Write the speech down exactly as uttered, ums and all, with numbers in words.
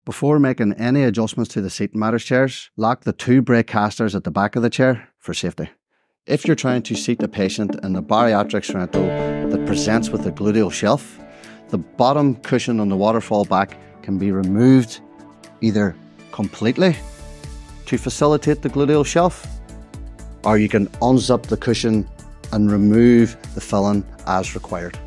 Before making any adjustments to the seat matters chairs, lock the two brake casters at the back of the chair for safety. If you're trying to seat a patient in the bariatric Sorrento that presents with a gluteal shelf, the bottom cushion on the waterfall back can be removed either completely to facilitate the gluteal shelf, or you can unzip the cushion and remove the filling as required.